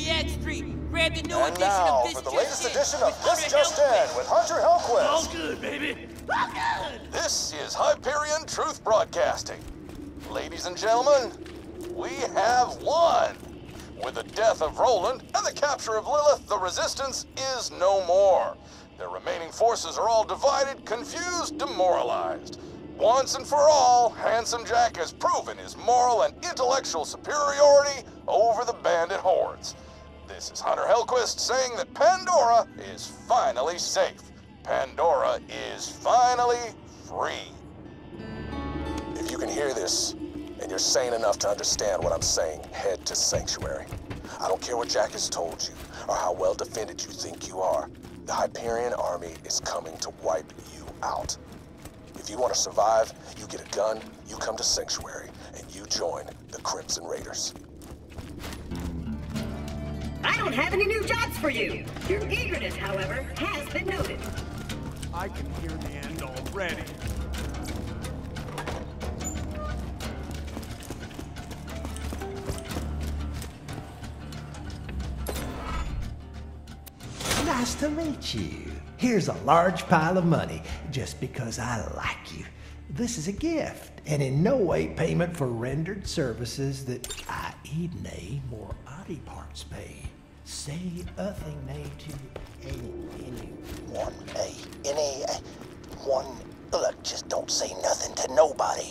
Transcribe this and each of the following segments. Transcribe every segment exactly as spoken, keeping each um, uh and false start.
Iliad Street. Grab the new And edition now, of This for the Just latest In edition of with This Hunter Just In Hellquist. with Hunter Hellquist. All good, baby. All good. This is Hyperion Truth Broadcasting. Ladies and gentlemen, we have won. With the death of Roland and the capture of Lilith, the Resistance is no more. Their remaining forces are all divided, confused, demoralized. Once and for all, Handsome Jack has proven his moral and intellectual superiority over the bandit hordes. This is Hunter Hellquist saying that Pandora is finally safe. Pandora is finally free. If you can hear this, and you're sane enough to understand what I'm saying, head to Sanctuary. I don't care what Jack has told you, or how well defended you think you are. The Hyperion army is coming to wipe you out. If you want to survive, you get a gun, you come to Sanctuary, and you join the Crimson Raiders. I don't have any new jobs for you. Your eagerness, however, has been noted. I can hear the end already. Nice to meet you. Here's a large pile of money, just because I like you. This is a gift, and in no way payment for rendered services that I nay more body parts pay. Say a thing nay to any, anyone. Hey, any, uh, one, look, just don't say nothing to nobody.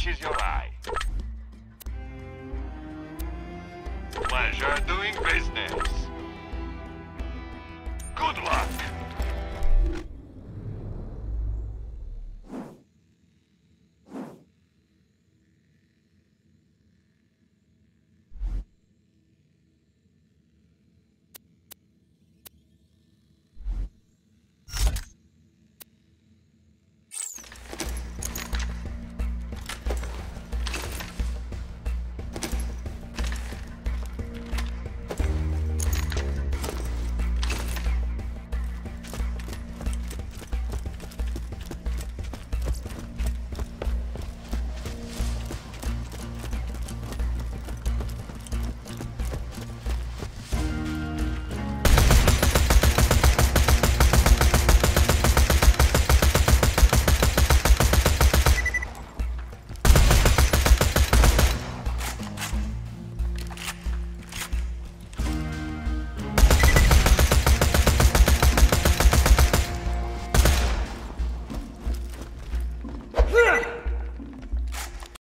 catches your eye.